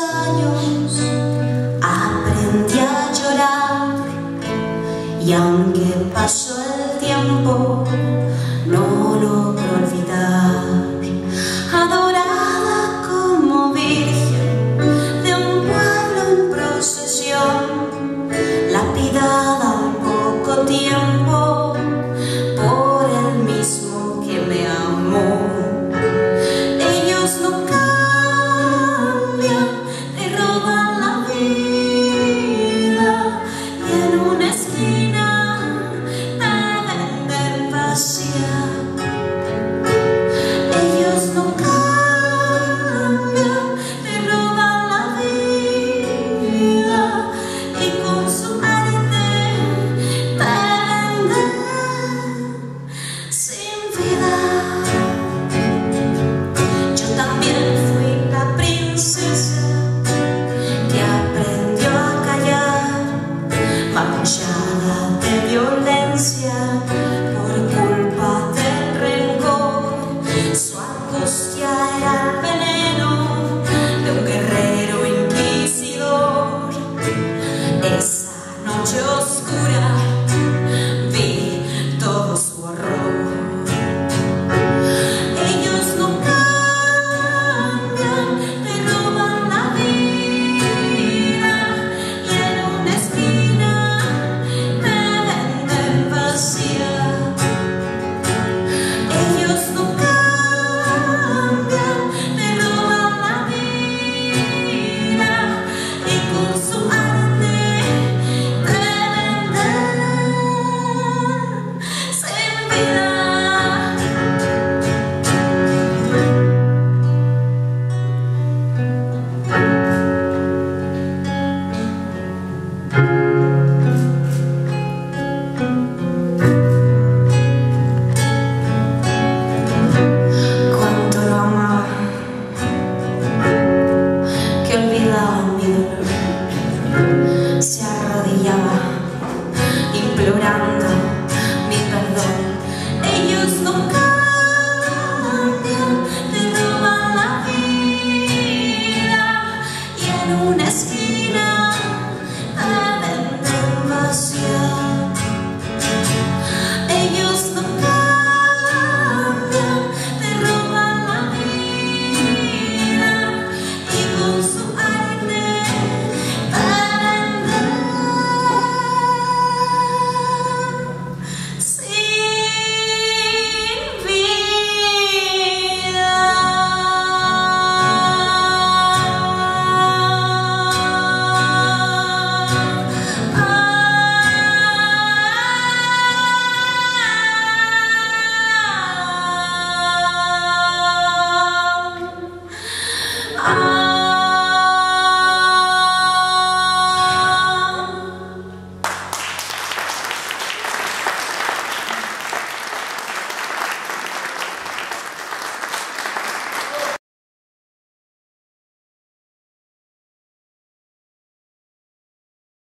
años aprendí a llorar, y aunque pasó el tiempo no logro olvidar. Adorada como virgen de un pueblo en procesión, lapidada al poco tiempo por el mismo que me amó. Ellos no cambian, te roban la vida, y en una esquina te venden vacía. Ellos no cambian, te roban la vida, y con su arte te venden sin vida. Yo también fui la princesa que aprendió a callar, manchada de violencia por culpa del rencor. Su angustia era el veneno de un guerrero inquisidor. Esa noche oscura vi todo su horror. Ellos no cambian, te roban la vida, y en una esquina te venden vacía. Ellos no cambian, te roban la vida, y con su arte te venden sin vida. Cuánto lo amaba, que olvidaba mi dolor. Se arrodillaba implorando mi perdón. Ellos no cambian, te roban la vida, y en una esquina